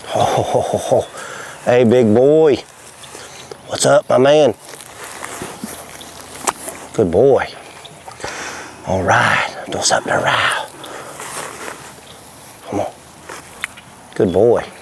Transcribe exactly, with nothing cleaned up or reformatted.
Oh, hey, big boy. What's up, my man? Good boy. All right, do something around. Come on. Good boy.